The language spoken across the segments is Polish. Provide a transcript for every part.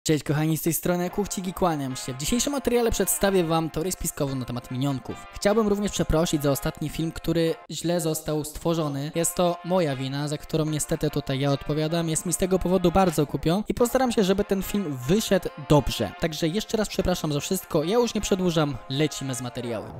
Cześć kochani, z tej strony Kuchcik, kłaniam się. W dzisiejszym materiale przedstawię wam teorię spiskową na temat minionków. Chciałbym również przeprosić za ostatni film, który źle został stworzony. Jest to moja wina, za którą niestety tutaj ja odpowiadam. Jest mi z tego powodu bardzo głupio i postaram się, żeby ten film wyszedł dobrze. Także jeszcze raz przepraszam za wszystko, ja już nie przedłużam, lecimy z materiałem.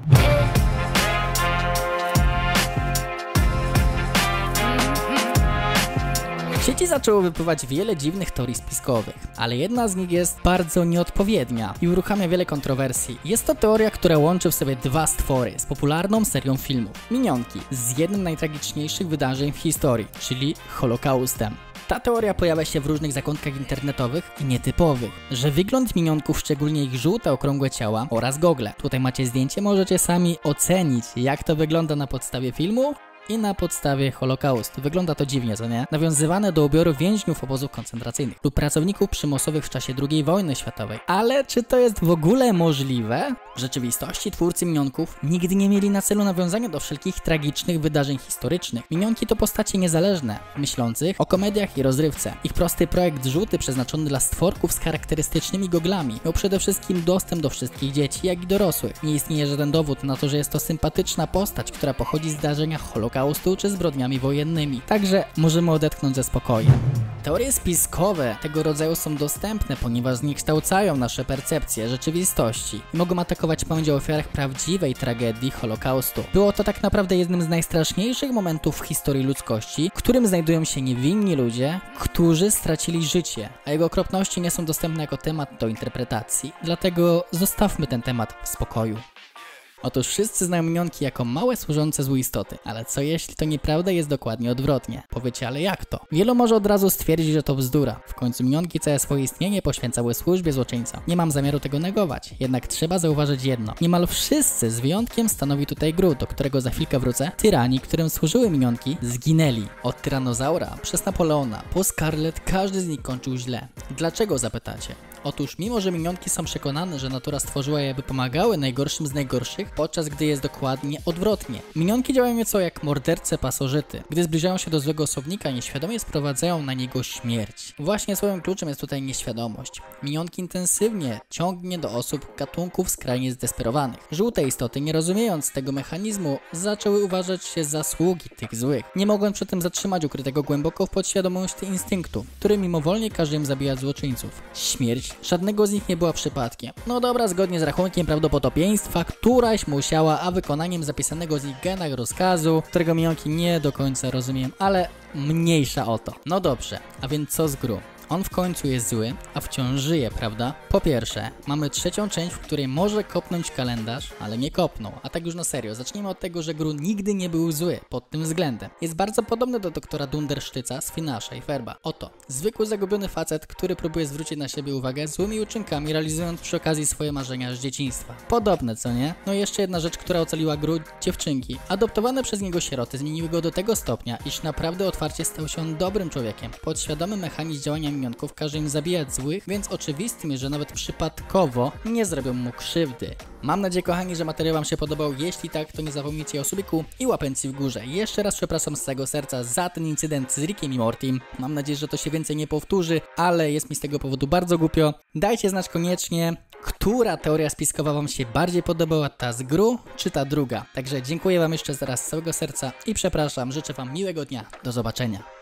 W sieci zaczęło wypływać wiele dziwnych teorii spiskowych, ale jedna z nich jest bardzo nieodpowiednia i uruchamia wiele kontrowersji. Jest to teoria, która łączy w sobie dwa stwory z popularną serią filmów Minionki z jednym z najtragiczniejszych wydarzeń w historii, czyli Holokaustem. Ta teoria pojawia się w różnych zakątkach internetowych i nietypowych, że wygląd minionków, szczególnie ich żółte, okrągłe ciała oraz gogle. Tutaj macie zdjęcie, możecie sami ocenić, jak to wygląda na podstawie filmu i na podstawie Holokaustu. Wygląda to dziwnie, co nie? Nawiązywane do ubioru więźniów obozów koncentracyjnych lub pracowników przymusowych w czasie II wojny światowej. Ale czy to jest w ogóle możliwe? W rzeczywistości twórcy minionków nigdy nie mieli na celu nawiązania do wszelkich tragicznych wydarzeń historycznych. Minionki to postacie niezależne, myślących o komediach i rozrywce. Ich prosty projekt żółty, przeznaczony dla stworków z charakterystycznymi goglami, miał przede wszystkim dostęp do wszystkich dzieci, jak i dorosłych. Nie istnieje żaden dowód na to, że jest to sympatyczna postać, która pochodzi z zdarzenia Holokaustu czy zbrodniami wojennymi. Także możemy odetchnąć ze spokojem. Teorie spiskowe tego rodzaju są dostępne, ponieważ zniekształcają nasze percepcje rzeczywistości i mogą atakować pamięć o ofiarach prawdziwej tragedii Holokaustu. Było to tak naprawdę jednym z najstraszniejszych momentów w historii ludzkości, w którym znajdują się niewinni ludzie, którzy stracili życie, a jego okropności nie są dostępne jako temat do interpretacji. Dlatego zostawmy ten temat w spokoju. Otóż wszyscy znają minionki jako małe, służące złu istoty. Ale co jeśli to nieprawda, jest dokładnie odwrotnie? Powiecie, ale jak to? Wielu może od razu stwierdzić, że to bzdura. W końcu minionki całe swoje istnienie poświęcały służbie złoczyńcom. Nie mam zamiaru tego negować. Jednak trzeba zauważyć jedno. Niemal wszyscy, z wyjątkiem stanowi tutaj Gru, do którego za chwilkę wrócę, tyrani, którym służyły minionki, zginęli. Od tyranozaura przez Napoleona po Scarlet każdy z nich kończył źle. Dlaczego, zapytacie? Otóż mimo, że minionki są przekonane, że natura stworzyła je, by pomagały najgorszym z najgorszych, podczas gdy jest dokładnie odwrotnie. Minionki działają nieco jak morderce pasożyty. Gdy zbliżają się do złego osobnika, nieświadomie sprowadzają na niego śmierć. Właśnie słowem kluczem jest tutaj nieświadomość. Minionki intensywnie ciągnie do osób gatunków skrajnie zdesperowanych. Żółte istoty, nie rozumiejąc tego mechanizmu, zaczęły uważać się za sługi tych złych. Nie mogłem przy tym zatrzymać ukrytego głęboko w podświadomości instynktu, który mimowolnie każe im zabijać złoczyńców. Śmierć żadnego z nich nie była przypadkiem. No dobra, zgodnie z rachunkiem prawdopodobieństwa, któraś musiała, a wykonaniem zapisanego z ich genach rozkazu, którego minionki nie do końca rozumiem, ale mniejsza o to. No dobrze, a więc co z Gru? On w końcu jest zły, a wciąż żyje, prawda? Po pierwsze, mamy trzecią część, w której może kopnąć kalendarz, ale nie kopnął. A tak już na serio, zacznijmy od tego, że Gru nigdy nie był zły pod tym względem. Jest bardzo podobny do doktora Dundersztyca z Finasza i Ferba. Oto, zwykły zagubiony facet, który próbuje zwrócić na siebie uwagę złymi uczynkami, realizując przy okazji swoje marzenia z dzieciństwa. Podobne, co nie? No i jeszcze jedna rzecz, która ocaliła Gru, dziewczynki. Adoptowane przez niego sieroty zmieniły go do tego stopnia, iż naprawdę otwarcie stał się on dobrym człowiekiem. Podświadomy mechanizm działania minionków każe im zabijać złych, więc oczywistym jest, że nawet przypadkowo nie zrobią mu krzywdy. Mam nadzieję, kochani, że materiał wam się podobał. Jeśli tak, to nie zapomnijcie o subiku i łapenci w górze. Jeszcze raz przepraszam z całego serca za ten incydent z Rickiem i Mortim. Mam nadzieję, że to się więcej nie powtórzy, ale jest mi z tego powodu bardzo głupio. Dajcie znać koniecznie, która teoria spiskowa wam się bardziej podobała, ta z Gru czy ta druga. Także dziękuję wam jeszcze raz z całego serca i przepraszam, życzę wam miłego dnia. Do zobaczenia.